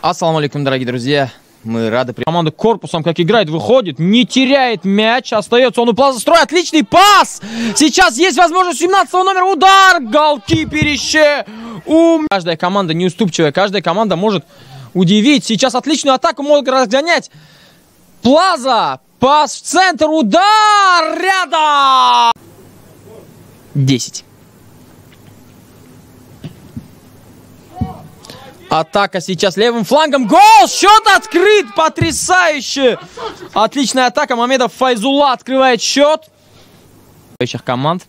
Ассаламу алейкум, дорогие друзья. Мы рады приветствовать. Команда корпусом как играет, выходит, не теряет мяч, остается он у Плаза Строй. Отличный пас! Сейчас есть возможность 17-го номера, удар! Голкиперище! Каждая команда неуступчивая, каждая команда может удивить. Сейчас отличную атаку могут разгонять. Плаза! Пас в центр, удар! Рядом! 10. Атака сейчас левым флангом. Гол! Счет открыт! Потрясающе! Отличная атака. Мамедов Файзулла открывает счет. Команд.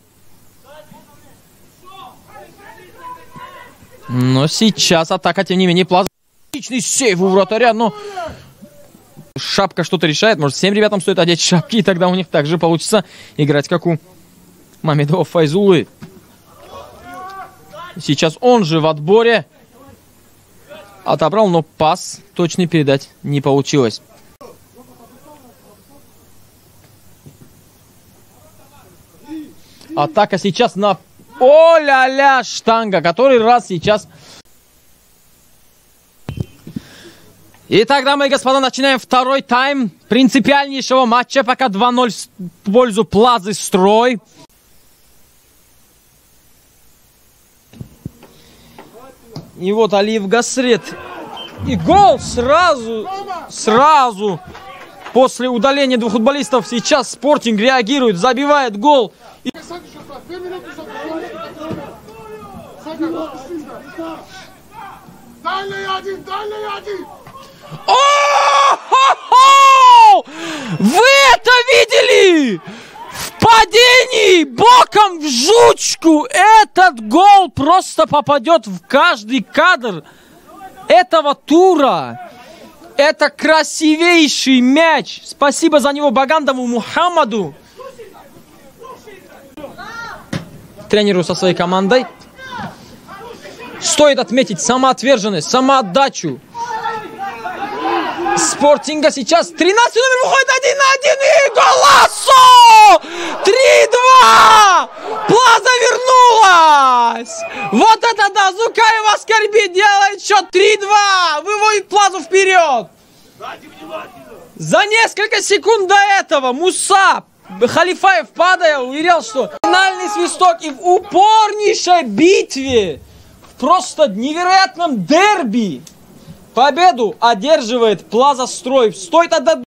Но сейчас атака, тем не менее, Плаза. Отличный сейв у вратаря, но шапка что-то решает. Может, всем ребятам стоит одеть шапки, и тогда у них также получится играть, как у Мамедова Файзуллы. Сейчас он же в отборе. Отобрал, но пас точный передать не получилось. Атака сейчас на... О-ля-ля, штанга, который раз сейчас... Итак, дамы и господа, начинаем второй тайм принципиальнейшего матча. Пока 2-0 в пользу Плазы Строй. И вот Алиев Гасрет. И гол сразу после удаления двух футболистов. Сейчас Спортинг реагирует, забивает гол. Вы это видели? В падении боком в жучку этот гол просто попадет в каждый кадр этого тура. Это красивейший мяч. Спасибо за него Багандову Мухаммаду, тренеру со своей командой. Стоит отметить самоотверженность, самоотдачу Спортинга. Сейчас 13 номер выходит 1-1 и голасо! 3-2! Плаза вернулась! Вот это да! Зукаев Аскарби делает счет 3-2! Выводит Плазу вперед! За несколько секунд до этого Муса Халифаев, падая, уверял, что финальный свисток и в упорнейшей битве, в просто невероятном дерби победу одерживает Плаза Строй. Стоит отдать